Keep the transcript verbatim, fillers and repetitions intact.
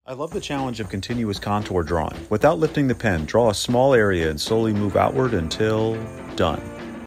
I love the challenge of continuous contour drawing. Without lifting the pen, draw a small area and slowly move outward until done.